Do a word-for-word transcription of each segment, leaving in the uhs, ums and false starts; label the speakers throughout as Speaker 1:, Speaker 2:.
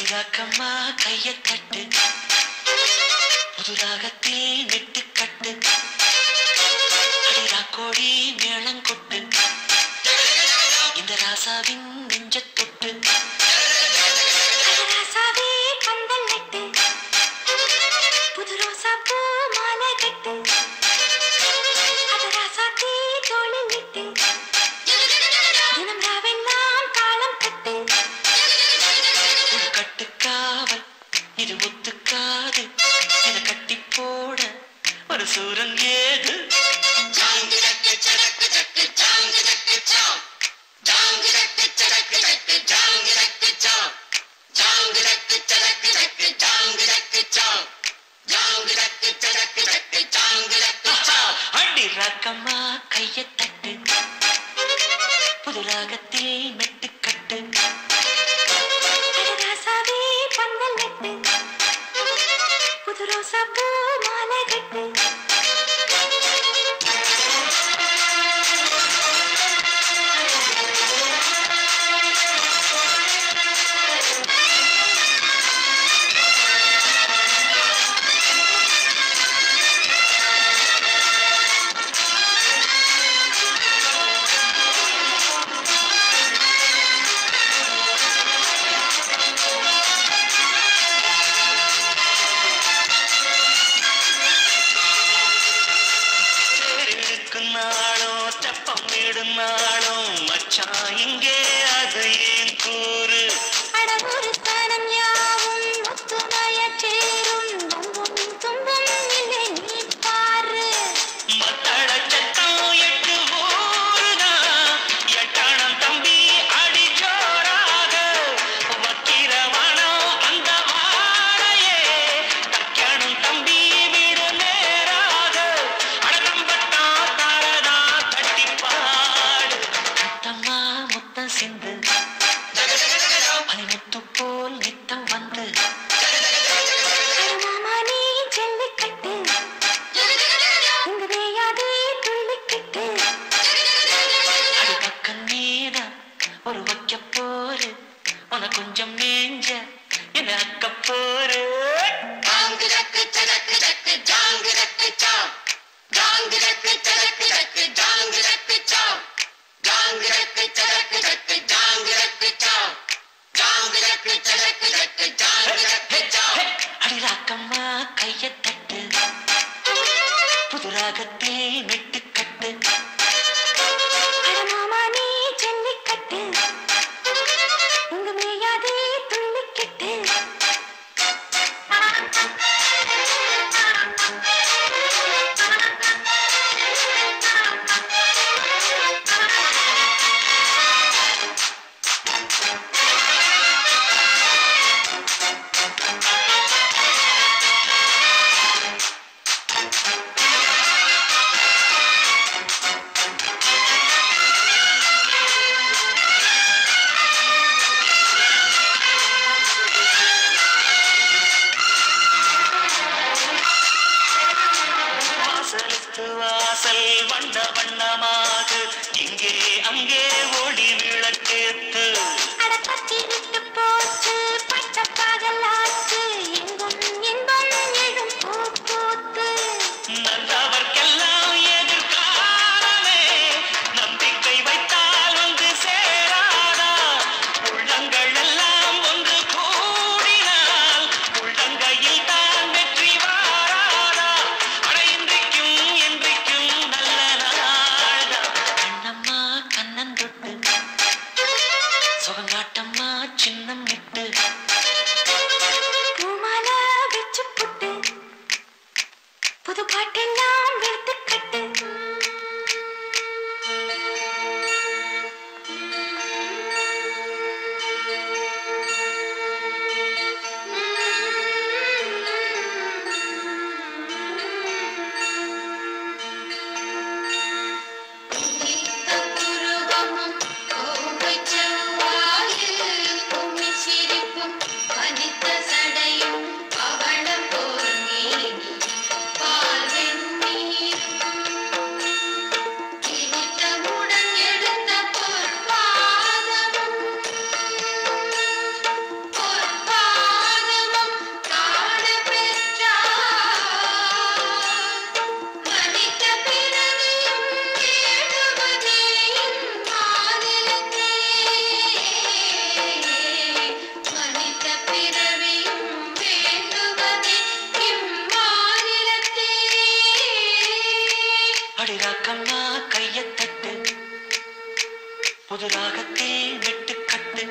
Speaker 1: ராக்கம்மா கையை தட்டு புது ராகத்தில் நெட்டு கட்டு அடிரா கோடி மேளங்கொட்டு இந்த ராசாவின் நெஞ்ச தொட்டு ராசாவே பந்தல் நட்டு புது ரோசா பூ மாலை கட்டு அத ராசாத்தி தோளில் நிட்டு தினம் ராவெல்லாம் தாளம் கட்டு கட்டுக்காவல் இது ஒத்துக்காது இத கட்டி போட ஒரு சூரன் ஏது அடி ராக்கம்மா கையை தட்டு புது ராகத்தில் மெட்டு கட்டு ராசாவே பந்தல் நட்டு புது ரோசா பூ மாலை கட்டு நாளும் மச்சான் இங்கே அது ஏன் கூறு அடவொரு தனம் யாவும் முத்துமய சேரும் நம்பும் துன்பம் இல்லை நீ பாரு மத்தள சத்தம் எட்டு ஊருதான் எட்டணம் தம்பி அடி ஜோராக வக்கிரவானம் அந்த வாழையே தக்கணும் தம்பி வீடு நேராக அடகம்பட்டா தாரதா கட்டிப்பா சிந்து பனிமுத்து போல் நித்தம் வந்து மாமா நீ ஜல்லிக்கட்டு இங்கு வேயாதே துள்ளிக்கிட்டு அடி பக்கம் நீதான் ஒரு வைக்க போரு உன கொஞ்சம் மேஞ்ச என்ன அக்க போரு ஜாங்கு ஜக்கு ஜக்கு ஜக்கு ஜாங்கு ஜக்கு சாம் ஜாங்கு ஜக்கு ஜக்கு ஜக்கு ஜாங்கு ஜக்கு சாம் ஜாங்கு ஜக்கு ஜக்கு ஜக்கு ஜாங்கு ஜக்கு சாம் ஜாங்கு ஜக்கு ஜக்கு ஜக்கு ஜாங்கு ஜக்கு சாம் அடி ராக்கம்மா கையை தட்டு புது ராகத்தில் மெட்டு கட்டு மாமா நீ ஜல்லிக்கட்டு இங்கு மேயாதே துள்ளிக்கிட்டு வாசல் வண்ண வண்ணமாக இங்கே அங்கே ஓடி விளக்கேத்து அடப்பத்தி விட்டு போச்சு பட்ட பகலாச்சு எங்கும் எங்கும் எழும் பூ பூத்து நல்லவர்க்கெல்லாம் எதிர்காலமே நம்பிக்கை வைத்தால் வந்து சேராதா உள்ளங்கள் எல்லாம் ஒன்று கூடினால் உள்ளங்கையில் தான் வெற்றி வாராதா அடையின்றைக்கும் என்றைக்கும் நல்ல நாள்தான் கண்ணம்மா கண்ணன் தொட்டு ரக்கம்மா கைய தட்டு புது ராகத்தே நெட்டு கட்டு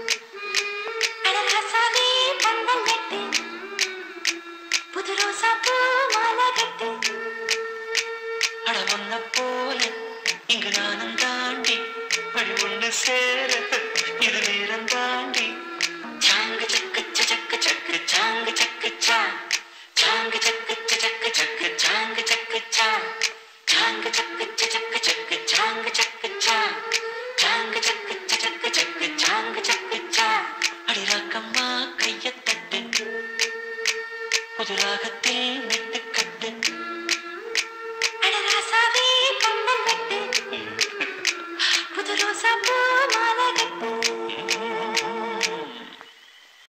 Speaker 1: அடகாசாவே பந்தல் கட்டு புது ரோசா பூ மாலை கட்டு அட ஒன்ன போல இங்கு நானும் தாண்டி வழி ஒண்ணு சேர இது நேரம் தாண்டி சாங்கு சக்கு சக்கு சக்கு சாங்கு சக்கு சா சாங்கு சக்கு சக்கு சக்கு சாங்கு சக்கு சா சாங்கு சக்கு சக்கு சக்கு சாங்கு சக்கு சா சாங்கு சக்கு சக்கு சக்கு சாங்கு சக்கு சா அடி ராக்கம்மா கைய தட்டு புது ராகத்தில் நெட்டு